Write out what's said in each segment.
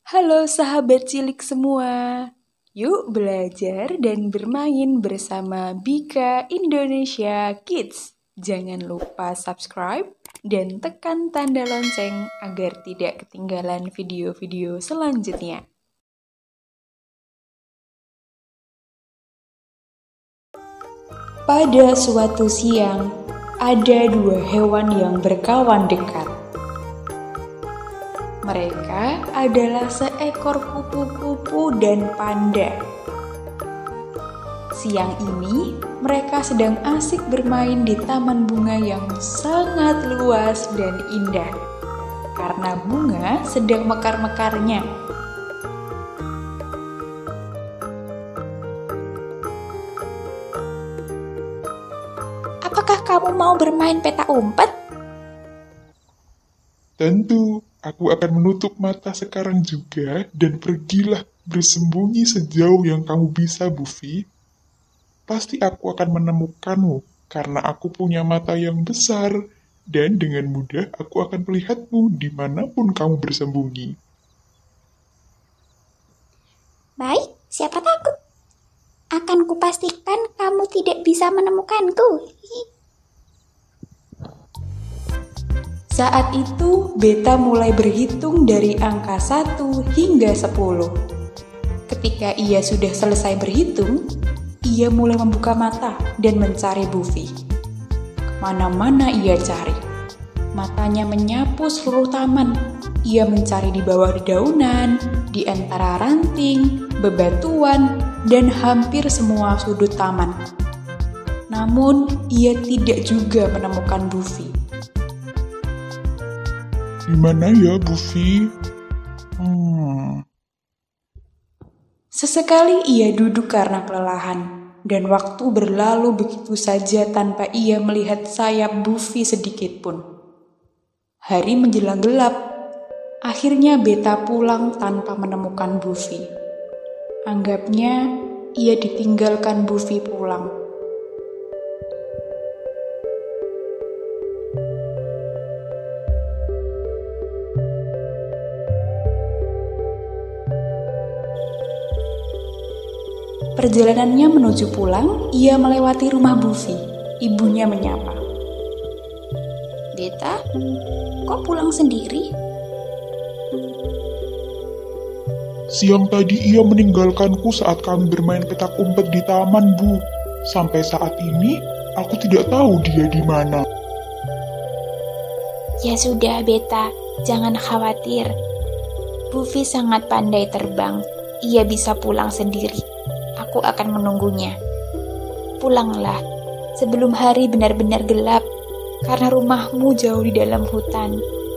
Halo sahabat cilik semua, yuk belajar dan bermain bersama Bika Indonesia Kids. Jangan lupa subscribe dan tekan tanda lonceng agar tidak ketinggalan video-video selanjutnya. Pada suatu siang, ada dua hewan yang berkawan dekat. Mereka adalah seekor kupu-kupu dan panda. Siang ini, mereka sedang asik bermain di taman bunga yang sangat luas dan indah, karena bunga sedang mekar-mekarnya. Apakah kamu mau bermain peta umpet? Tentu, aku akan menutup mata sekarang juga dan pergilah bersembunyi sejauh yang kamu bisa, Buffy. Pasti aku akan menemukanmu, karena aku punya mata yang besar, dan dengan mudah aku akan melihatmu dimanapun kamu bersembunyi. Baik, siapa takut? Akan kupastikan kamu tidak bisa menemukanku. Saat itu, Beta mulai berhitung dari angka 1 hingga 10. Ketika ia sudah selesai berhitung, ia mulai membuka mata dan mencari Buffy. Kemana-mana ia cari. Matanya menyapu seluruh taman. Ia mencari di bawah dedaunan, di antara ranting, bebatuan, dan hampir semua sudut taman. Namun, ia tidak juga menemukan Buffy. Di mana ya, Buffy? Sesekali ia duduk karena kelelahan, dan waktu berlalu begitu saja tanpa ia melihat sayap Buffy sedikit pun. Hari menjelang gelap, akhirnya Beta pulang tanpa menemukan Buffy. Anggapnya ia ditinggalkan Buffy pulang. Perjalanannya menuju pulang, ia melewati rumah Buffy. Ibunya menyapa. Beta, kok pulang sendiri? Siang tadi ia meninggalkanku saat kami bermain petak umpet di taman, Bu. Sampai saat ini, aku tidak tahu dia di mana. Ya sudah, Beta, jangan khawatir. Buffy sangat pandai terbang. Ia bisa pulang sendiri. Aku akan menunggunya. Pulanglah sebelum hari benar-benar gelap, karena rumahmu jauh di dalam hutan.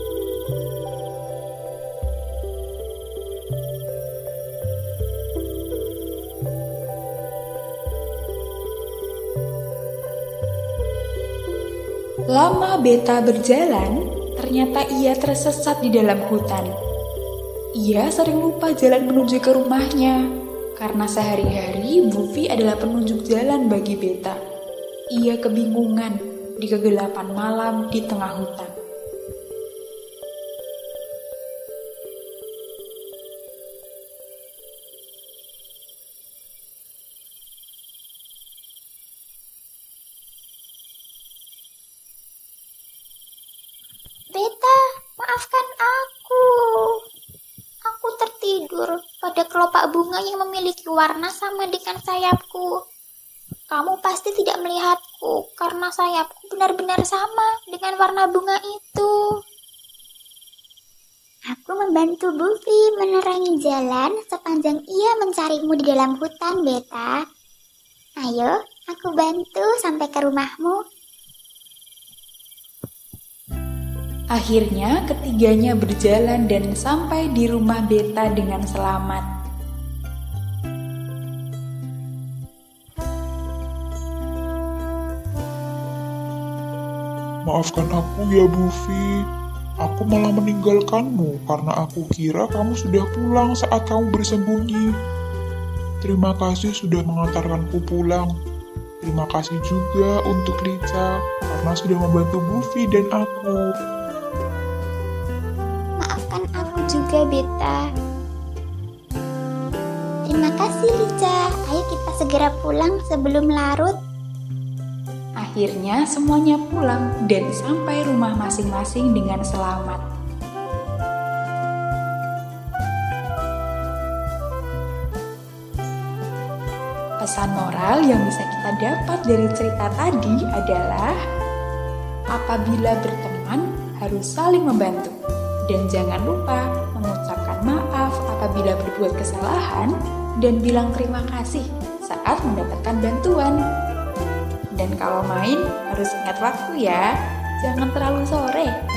Lama Beta berjalan, ternyata ia tersesat di dalam hutan. Ia sering lupa jalan menuju ke rumahnya, karena sehari-hari Buffy adalah penunjuk jalan bagi Beta. Ia kebingungan di kegelapan malam di tengah hutan. Beta, maafkan aku. Aku tertidur pada kelopak bunga yang memiliki warna sama dengan sayapku. Kamu pasti tidak melihatku karena sayapku benar-benar sama dengan warna bunga itu. Aku membantu Buffy menerangi jalan sepanjang ia mencarimu di dalam hutan, Beta. Ayo, aku bantu sampai ke rumahmu. Akhirnya ketiganya berjalan dan sampai di rumah Beta dengan selamat. Maafkan aku ya, Buffy. Aku malah meninggalkanmu karena aku kira kamu sudah pulang saat kamu bersembunyi. Terima kasih sudah mengantarkanku pulang. Terima kasih juga untuk Lisa karena sudah membantu Buffy dan aku. Maafkan aku juga, Beta. Terima kasih Lica, ayo kita segera pulang sebelum larut. Akhirnya semuanya pulang dan sampai rumah masing-masing dengan selamat. Pesan moral yang bisa kita dapat dari cerita tadi adalah apabila berteman harus saling membantu dan jangan lupa mengucapkan maaf apabila berbuat kesalahan dan bilang terima kasih saat mendapatkan bantuan. Dan kalau main harus ingat waktu ya, jangan terlalu sore